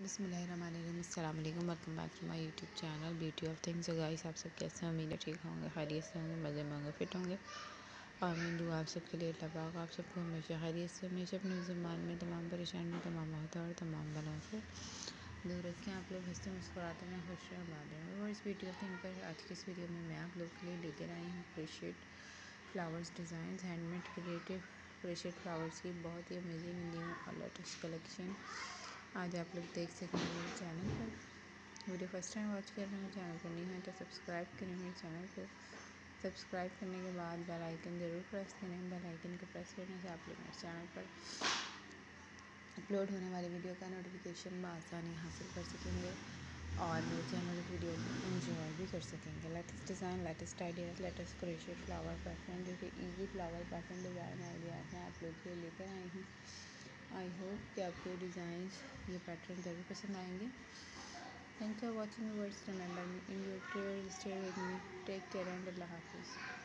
बिस्मिल्लाहिर्रहमानिर्रहीम, अस्सलाम वालेकुम, welcome back to my YouTube channel beauty of things. So guys, आप सब कैसे हैं? उम्मीद है ठीक होंगे, खैरियत से होंगे, मज़े में होंगे, फिट होंगे। और मैं दुआ आप सबके लिए अल्लाह पाक आप सबको हमेशा खैरियत से, हमेशा अपने ज़ुबान में तमाम परेशानी, तमाम आहत और तमाम बलों से दूर रखें। आप लोग हंसते मुस्कुराते हैं, खुश रहें, आबाद रहें। और इस वीडियो पर आज की इस वीडियो में मैं आप लोग के लिए लेकर आई हूँ crochet flowers design, handmade creative crochet flowers की बहुत ही अमेजिंग न्यू और लेटेस्ट कलेक्शन आज आप लोग देख सकेंगे मेरे चैनल पर। वीडियो फर्स्ट टाइम वॉच कर रहे हैं, चैनल पर नहीं है तो सब्सक्राइब करें मेरे चैनल को। सब्सक्राइब करने के बाद बेल आइकन ज़रूर प्रेस करें। बेल आइकन को प्रेस करने से आप लोग मेरे चैनल पर अपलोड होने वाली वीडियो का नोटिफिकेशन बआसानी हासिल कर सकेंगे और मेरे चैनल वीडियो को एंजॉय भी कर सकेंगे। Latest design, latest ideas, latest crochet flower pattern, जो कि easy flower pattern design ideas हैं, आप लोग के लिए लेकर आई हूँ। आई होप कि आपको डिज़ाइंस, ये पैटर्न ज़रूर पसंद आएंगे। Thanks for watching the words, remember me in your prayer, stay with me, take care and अल्लाह हाफिज़।